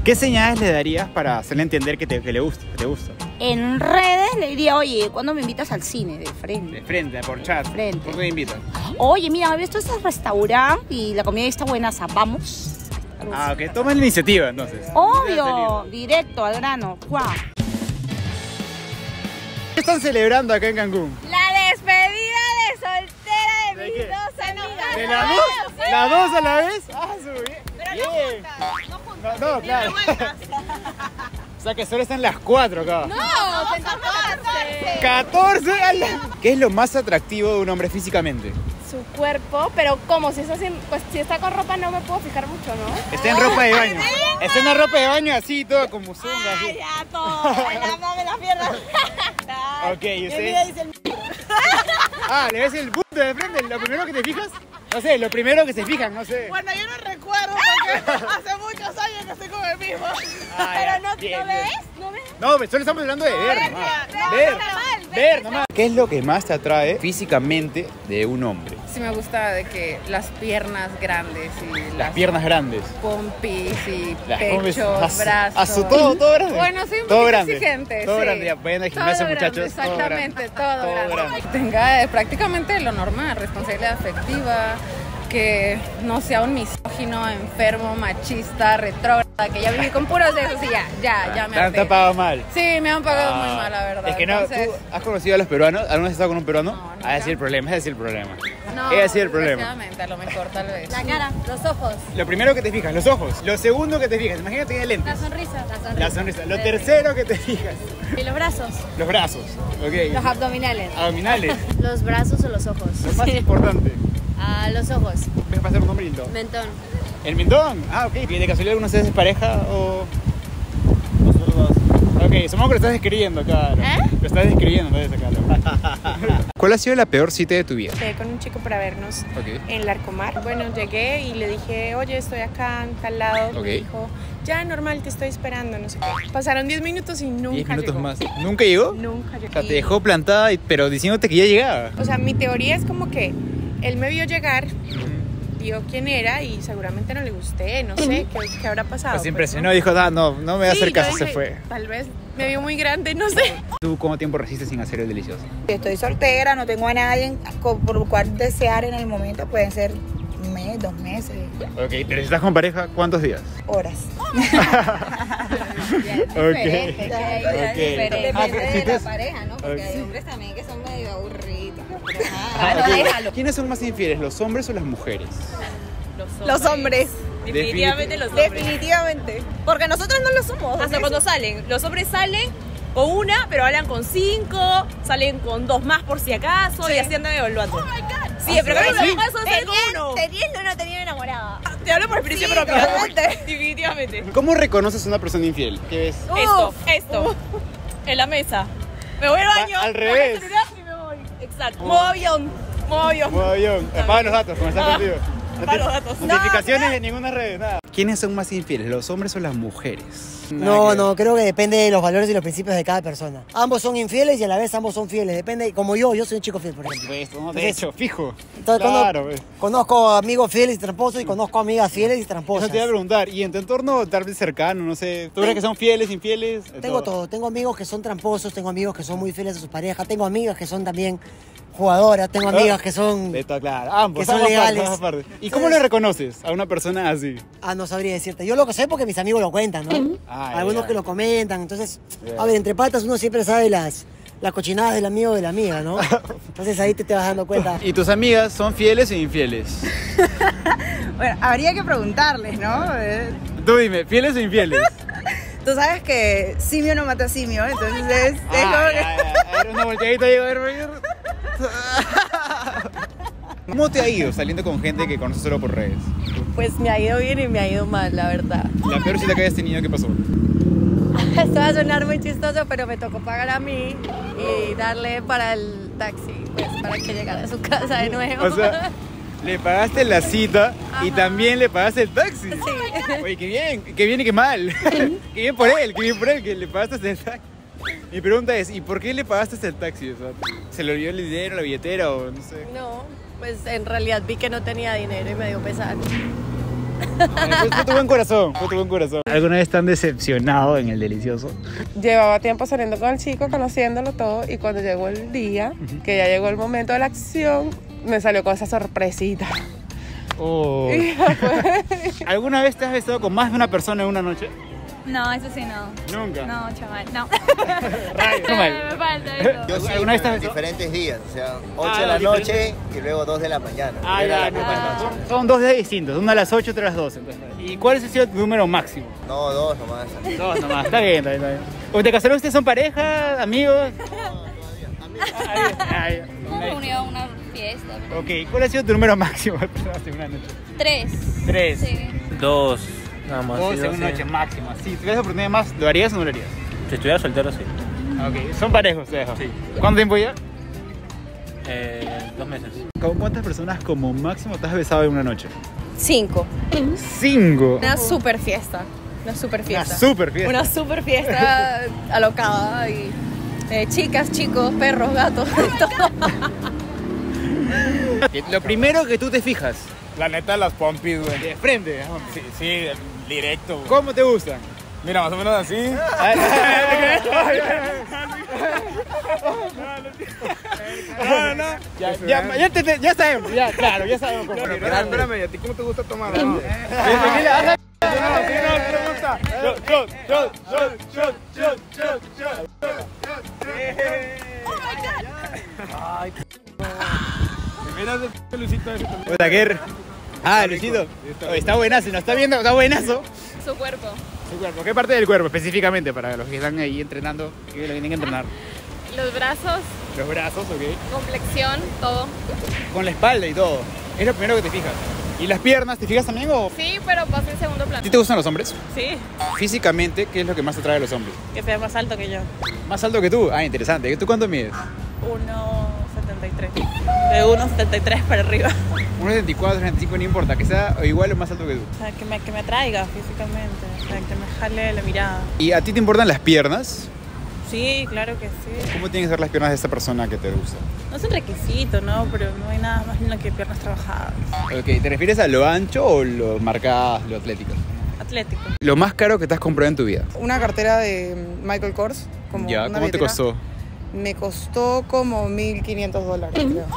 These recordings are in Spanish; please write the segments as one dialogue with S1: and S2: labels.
S1: ¿Qué señales le darías para hacerle entender que le gusta, que te gusta?
S2: En redes le diría, oye, ¿cuándo me invitas al cine? De frente.
S1: De frente, por chat.
S2: De frente.
S1: ¿Por qué me invitas?
S2: Oye, mira, me he visto este restaurante y la comida está buena, vamos.
S1: Ah, ok, toma la iniciativa entonces.
S2: Obvio, directo, al grano. ¡Guau!
S1: ¿Qué están celebrando acá en Cancún?
S2: La despedida de soltera de mis dos amigas.
S1: ¿De las dos? ¿Las dos a la vez? Ah, bien.
S2: Pero
S1: Bien.
S2: no juntas.
S1: No, claro. O sea que solo están las 4 acá.
S2: No, 14.
S1: 14 a la... ¿Qué es lo más atractivo de un hombre físicamente?
S3: Su cuerpo, pero como si está sin, pues si está con ropa no me puedo fijar mucho, ¿no?
S1: Está en ropa de baño. Está en la ropa de baño así, toda como zunga. Así.
S2: Ay, ya, todo. Dame las piernas.
S1: Ok, ¿y usted? Ah, ¿le ves el punto de frente? ¿Lo primero que te fijas? No sé, lo primero que se fijan, no sé.
S4: Bueno, yo no recuerdo porque hace muchos años que estoy con el mismo.
S1: Ah,
S2: Pero
S1: ya,
S2: no,
S1: bien,
S2: ¿no
S1: bien.
S2: ves? ¿No ves?
S1: No, pero solo estamos hablando de ver nomás. Ver nomás. ¿Qué es lo que más te atrae físicamente de un hombre?
S5: Sí me gusta de que las piernas grandes y
S1: Las piernas grandes.
S5: pompis y
S1: Las
S5: pechos, brazos.
S1: A su todo grande.
S5: Bueno, sí, un
S1: todo
S5: poquito
S1: grande.
S5: exigente,
S1: Todo
S5: sí.
S1: grande, ya vayan al
S5: Todo
S1: gimnasio,
S5: grande,
S1: muchachos.
S5: exactamente, todo
S1: Todo
S5: grande.
S1: grande.
S5: Que tenga prácticamente lo normal, responsabilidad afectiva, que no sea un misógino, enfermo, machista, retrógrada, que ya viví con puros de esos y ya me
S1: ¿Te han
S5: harté.
S1: pagado mal?
S5: Sí, me han pagado muy mal, la verdad.
S1: Es que no,
S5: Entonces,
S1: ¿tú has conocido a los peruanos? ¿Alguna vez has estado con un peruano?
S5: No, nunca.
S1: Ah, ese es el problema, ese es el problema.
S5: no,
S1: Ese es el problema.
S5: desgraciadamente, a lo mejor tal vez.
S2: La cara, los ojos.
S1: Lo primero que te fijas, los ojos. Lo segundo que te fijas, imagínate que tiene lentes.
S2: La sonrisa.
S1: La sonrisa. Lo tercero que te fijas,
S2: Y los brazos.
S1: los brazos. Ok.
S2: Los abdominales.
S1: Abdominales.
S2: Los brazos o los ojos.
S1: Lo más importante.
S2: Ah, los ojos.
S1: ¿Ves pasar un hombre lindo?
S2: Mentón.
S1: ¿El mentón? Ah, ok. ¿Y de casualidad alguna vez es pareja o...? Nosotros dos. Ok, supongo que lo estás describiendo, claro. Lo estás describiendo, no debes sacarlo. ¿Cuál ha sido la peor cita de tu vida?
S3: Con un chico para vernos
S1: Ok.
S3: en Larcomar. Bueno, llegué y le dije, oye, estoy acá en tal lado.
S1: Ok.
S3: Me dijo, ya, normal, te estoy esperando, no sé qué. Pasaron 10 minutos y nunca
S1: 10 minutos
S3: llegó.
S1: más. ¿Nunca llegó?
S3: Nunca llegó.
S1: O sea, te dejó plantada, pero diciéndote que ya llegaba.
S3: O sea, mi teoría es como que él me vio llegar, vio quién era y seguramente no le gusté, no sé qué habrá pasado.
S1: Pues se
S3: pues,
S1: impresionó,
S3: ¿no?
S1: dijo, no me voy a hacer
S3: Sí,
S1: caso,
S3: yo
S1: se
S3: dije,
S1: fue.
S3: Tal vez me vio muy grande, no sé.
S1: ¿Tú cuánto tiempo resistes sin hacer el delicioso?
S6: Estoy soltera, no tengo a nadie por lo cual desear en el momento. Pueden ser un mes, 2 meses,
S1: Ok, pero si estás con pareja, ¿cuántos días?
S6: horas.
S1: Ok.
S6: Depende
S1: Ah, si
S6: de
S1: tú-
S6: la pareja, ¿no? Porque
S1: Ok.
S6: hay hombres también que son medio aburridos.
S1: Ok. ¿Quiénes son más infieles, los hombres o las mujeres?
S4: Los hombres.
S1: Definitivamente
S4: los hombres. Definitivamente. Porque nosotros no lo somos. Hasta cuando salen. Los hombres salen con una, pero hablan con 5, salen con 2 más por si acaso y así andan evaluando. Oh my god. Sí, pero claro, los demás son salen con uno.
S6: Teniendo o no teniendo enamorada.
S4: Te hablo por experiencia propia.
S6: totalmente.
S4: Definitivamente.
S1: ¿Cómo reconoces a una persona infiel? ¿Qué ves?
S4: Esto. En la mesa. Me voy al baño.
S1: Al revés.
S4: cojo el celular y me voy. Exacto. Modo avión.
S1: Modo avión. Apaga los datos, como está contigo.
S4: Apaga los datos.
S1: Notificaciones en ninguna red, nada. ¿Quiénes son más infieles, los hombres o las mujeres?
S7: No, creo que depende de los valores y los principios de cada persona. Ambos son infieles y a la vez ambos son fieles. Depende, como yo soy un chico fiel, por ejemplo.
S1: Pues, no, de
S7: Entonces,
S1: hecho, fijo.
S7: Entonces,
S1: Claro, pues.
S7: conozco amigos fieles y tramposos y conozco amigas fieles y
S1: Eso
S7: tramposas.
S1: te iba a preguntar, y en tu entorno tal vez cercano, no sé, ¿tú crees que son fieles, infieles?
S7: Tengo todo. Tengo amigos que son tramposos, tengo amigos que son muy fieles a su pareja, tengo amigas que son también jugadoras, tengo amigas que son...
S1: De todo, claro, ambos,
S7: que son
S1: ambas partes,
S7: legales.
S1: ambas partes. ¿Y
S7: Entonces-
S1: cómo le reconoces a una persona así?
S7: Ah, no sabría decirte. Yo lo que sé porque mis amigos lo cuentan, ¿no?
S1: Ah,
S7: Algunos
S1: ya.
S7: que lo comentan. Entonces,
S1: Ya.
S7: a ver, entre patas uno siempre sabe las cochinadas del amigo o de la amiga, ¿no? Entonces ahí te vas dando cuenta.
S1: ¿Y tus amigas son fieles o infieles?
S6: Bueno, habría que preguntarles, ¿no?
S1: Tú dime, ¿fieles o infieles?
S6: Tú sabes que simio no mata simio, entonces es como que...
S1: A ver, una volteadita ahí, a ver. ¿Cómo te ha ido saliendo con gente que conoces solo por redes?
S3: Pues me ha ido bien y me ha ido mal, la verdad.
S1: La peor cita que hayas tenido, ¿qué pasó?
S3: Esto va a sonar muy chistoso, pero me tocó pagar a mí y darle para el taxi, pues para que llegara a su casa de nuevo.
S1: O sea, le pagaste la cita y
S3: Ajá.
S1: también le pagaste el taxi.
S3: Sí.
S1: Oye, qué bien y qué mal. Qué bien por él, que le pagaste el taxi. Mi pregunta es, ¿y por qué le pagaste el taxi? O sea, ¿se le olvidó el dinero, la billetera o no sé?
S3: No, pues en realidad vi que no tenía dinero y me dio pesar.
S1: Fue tu buen corazón, fue tu buen corazón. ¿Alguna vez tan decepcionado en el delicioso?
S8: Llevaba tiempo saliendo con el chico, conociéndolo todo, y cuando llegó el día, que ya llegó el momento de la acción, me salió con esa sorpresita.
S1: Oh. ¿Alguna vez te has besado con más de una persona en una noche?
S9: No, eso sí no.
S1: Nunca.
S9: No, chaval, no.
S1: Me
S9: falta eso.
S10: Yo sí,
S1: ¿Alguna vez te has
S10: en
S1: besado?
S10: diferentes días, o sea, 8 de la noche y luego 2 de la mañana.
S1: Ah,
S10: Era
S1: ya,
S10: la misma noche.
S1: son 2 días distintos, uno a las 8 y otro a las 12. Entonces. ¿Y cuál ha sido tu número máximo?
S10: No, 2 nomás.
S1: 2 nomás, está bien, está bien, está bien. ¿O te casaron ustedes? ¿Son pareja, amigos?
S9: Una reunión, una fiesta.
S1: Ok, ¿cuál ha sido tu número máximo de personas en una noche?
S9: 3.
S1: 3.
S9: Sí.
S11: 2, nada más.
S1: 2 en una noche máxima. Si tuvieras oportunidad más, ¿lo harías o no lo harías?
S11: Si estuviera soltero, sí.
S1: Ok, ¿son parejos ustedes?
S11: Sí.
S1: ¿Cuánto tiempo ya?
S11: 2 meses.
S1: ¿Con cuántas personas como máximo te has besado en una noche?
S3: 5.
S1: 5.
S3: Una super fiesta. Una super fiesta.
S1: Una super fiesta.
S3: Una super fiesta alocada y chicas, chicos, perros, gatos, todo.
S1: Lo primero que tú te fijas.
S12: La neta, las pompis, güey.
S1: De frente.
S12: Sí, directo, güey.
S1: ¿Cómo te gustan?
S12: Mira, más o menos así.
S1: No. Ya sabemos, ya, claro, ya sabemos cómo.
S12: Espérame, ¿a ti cómo te gusta tomar? No.
S1: Luisito. Está buenazo, ¿no está viendo? Está buenazo.
S9: Su cuerpo.
S1: Su cuerpo. ¿Qué parte del cuerpo específicamente para los que están ahí entrenando? ¿Qué lo tienen que entrenar?
S9: Los brazos,
S1: Los brazos, ok.
S9: complexión, todo.
S1: Con la espalda y todo. Es lo primero que te fijas. ¿Y las piernas te fijas también o...?
S9: Sí, pero pasa en segundo
S1: ¿A
S9: plano.
S1: ti te gustan los hombres?
S9: Sí.
S1: Físicamente, ¿qué es lo que más te atrae a los hombres?
S3: Que sea más alto que yo.
S1: ¿Más alto que tú? Ah, interesante. ¿Tú cuánto mides?
S3: 1,73. De 1,73 para arriba.
S1: 1,74, 1,75, no importa. Que sea igual o más alto que tú.
S3: O sea, que me atraiga físicamente. O sea, que me jale la mirada.
S1: ¿Y a ti te importan las piernas?
S3: Sí, claro que sí.
S1: ¿Cómo tienen que ser las piernas de esta persona que te gusta?
S3: No es un requisito, ¿no? Pero no hay nada más lindo que piernas trabajadas.
S1: Ok, ¿te refieres a lo ancho o lo marcadas, lo atlético?
S3: Atlético.
S1: Lo más caro que te has comprado en tu vida.
S8: Una cartera de Michael Kors. Como
S1: Ya,
S8: una
S1: ¿cómo te
S8: billetera.
S1: costó?
S8: Me costó como $1,500, creo.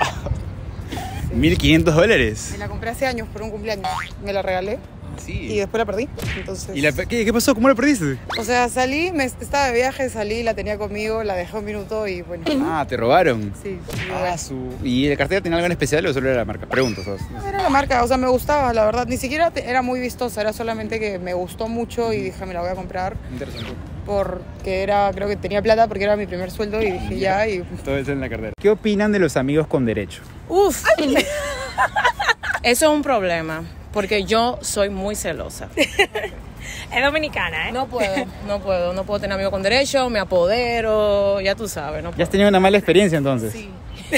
S1: $1,500.
S8: Me la compré hace años por un cumpleaños. Me la regalé
S1: Sí.
S8: y después la perdí. Entonces,
S1: ¿Y qué pasó? ¿Cómo la perdiste?
S8: o sea, salí, estaba de viaje, salí, la tenía conmigo, la dejé un minuto y bueno.
S1: Ah, ¿te robaron?
S8: Sí.
S1: ¿Y la cartera tenía algo en especial o solo era la marca? Pregunto, ¿sabes?
S8: Era la marca, o sea, me gustaba, la verdad. Ni siquiera era muy vistosa, era solamente que me gustó mucho y dije, me la voy a comprar.
S1: Interesante.
S8: Porque creo que tenía plata porque era mi primer sueldo y dije ya y...
S1: Todo eso en la cartera. ¿Qué opinan de los amigos con derecho?
S13: Uf, eso es un problema, porque yo soy muy celosa.
S4: Es dominicana, ¿eh?
S13: No puedo tener amigos con derecho, me apodero, ya tú sabes, no
S1: ¿Ya
S13: puedo.
S1: has tenido una mala experiencia entonces?
S13: Sí.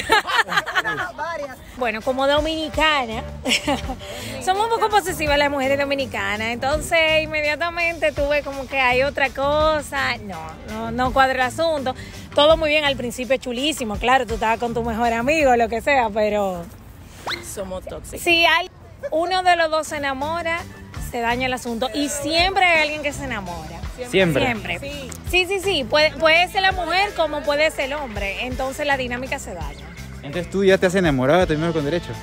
S4: Bueno, como dominicana, somos un poco posesivas las mujeres dominicanas, entonces inmediatamente tuve como que hay otra cosa, no cuadra el asunto. Todo muy bien al principio, chulísimo, claro, tú estabas con tu mejor amigo, lo que sea, pero
S13: Somos tóxicos.
S4: si hay uno de los dos se enamora, se daña el asunto y siempre hay alguien que se enamora.
S1: Siempre.
S4: Siempre. Sí. Puede ser la mujer como puede ser el hombre, entonces la dinámica se daña.
S1: Entonces tú ya te has enamorado de tu amigo con derecho.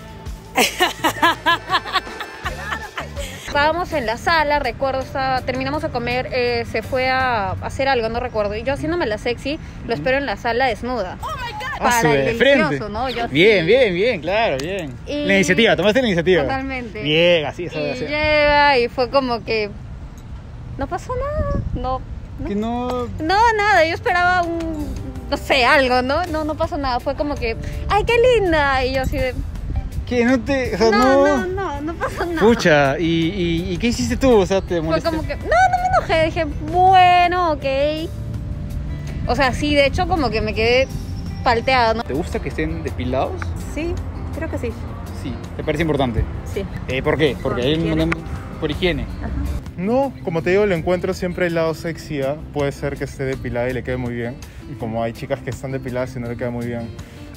S14: Estábamos en la sala, recuerdo, terminamos de comer, se fue a hacer algo, no recuerdo. Y yo haciéndome la sexy, lo espero en la sala desnuda. Para el delicioso, ¿no? Yo
S1: Bien, claro, bien.
S14: Y-
S1: La iniciativa, tomaste la iniciativa.
S14: Totalmente.
S1: Bien, así eso
S14: Y
S1: debe ser.
S14: llega y fue como que no pasó nada, no,
S1: Que no...
S14: nada, yo esperaba no sé, algo, ¿no? No pasó nada, fue como que, ¡ay, qué linda! Y yo así de,
S1: Que no te... O sea,
S14: no pasó nada.
S1: Pucha, ¿y qué hiciste tú? O sea, te
S14: Fue
S1: molestaste.
S14: como que, no me enojé, dije, bueno, ok. O sea, sí, de hecho como que me quedé palteada, ¿no?
S1: ¿Te gusta que estén depilados?
S14: Sí, creo que sí.
S1: Sí. ¿Te parece importante?
S14: Sí.
S1: ¿Por qué? Porque hay por higiene.
S15: No, como te digo, le encuentro siempre el lado sexy, ¿ah? Puede ser que esté depilada y le quede muy bien, como hay chicas que están depiladas y no le queda muy bien.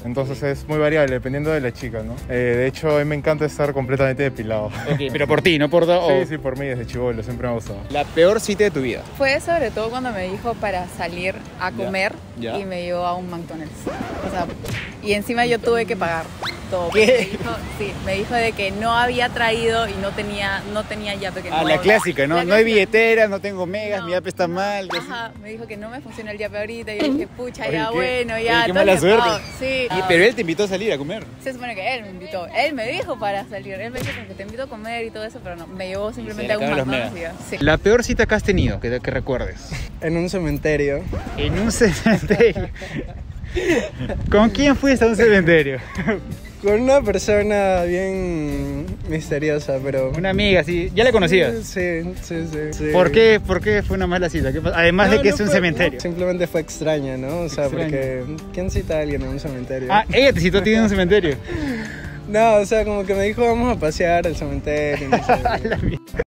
S15: Entonces es muy variable, dependiendo de la chica, ¿no? De hecho, a mí me encanta estar completamente depilado.
S1: Ok, pero por ti, no por dos.
S15: Sí, por mí, desde chibolo, siempre me ha gustado.
S1: La peor cita de tu vida.
S5: Fue sobre todo cuando me dijo para salir a comer
S1: Ya.
S5: y me llevó a un McDonald's. O sea, y encima yo tuve que pagar todo.
S1: ¿Qué?
S5: Me dijo de que no había traído y no tenía yape.
S1: Ah, la clásica, ¿no? No hay billetera, no tengo megas, mi yape está mal.
S5: Ajá, me dijo que no me funciona el yape ahorita y yo dije, pucha,
S1: Oye,
S5: ya
S1: ¿qué?
S5: bueno,
S1: Oye,
S5: ya.
S1: qué mala suerte.
S5: Sí.
S1: Pero él te invitó a salir a comer.
S5: Se supone que él me invitó. Él me dijo para salir. Él me dijo como que te invito a comer y todo eso, pero no. Me llevó simplemente a un McDonald's. Sí.
S1: La peor cita que has tenido, que recuerdes.
S16: En un cementerio.
S1: En un cementerio. ¿Con quién fuiste a un cementerio?
S16: Con una persona bien misteriosa, pero...
S1: Una amiga, sí. ¿Ya la conocías?
S16: Sí.
S1: ¿Por qué fue una mala cita? Además de que es un cementerio.
S16: Simplemente fue extraña, ¿no? O sea, porque... ¿Quién cita a alguien en un cementerio?
S1: Ah, ella te citó a ti en un cementerio.
S16: No, o sea, como que me dijo, vamos a pasear al cementerio. No sé.